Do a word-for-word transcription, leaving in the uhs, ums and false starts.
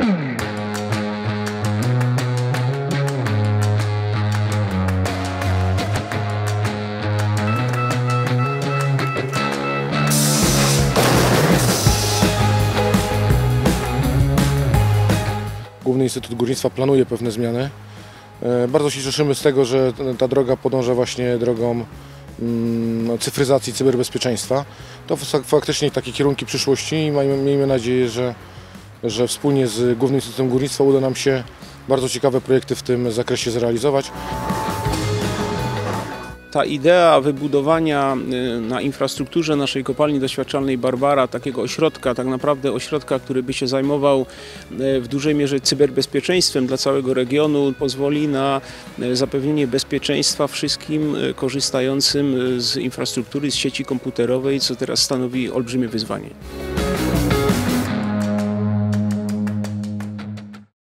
Główny Instytut Górnictwa planuje pewne zmiany. Bardzo się cieszymy z tego, że ta droga podąża właśnie drogą cyfryzacji, cyberbezpieczeństwa. To faktycznie takie kierunki przyszłości i miejmy nadzieję, że, że wspólnie z Głównym Instytutem Górnictwa uda nam się bardzo ciekawe projekty w tym zakresie zrealizować. Ta idea wybudowania na infrastrukturze naszej kopalni doświadczalnej Barbara takiego ośrodka, tak naprawdę ośrodka, który by się zajmował w dużej mierze cyberbezpieczeństwem dla całego regionu, pozwoli na zapewnienie bezpieczeństwa wszystkim korzystającym z infrastruktury, z sieci komputerowej, co teraz stanowi olbrzymie wyzwanie.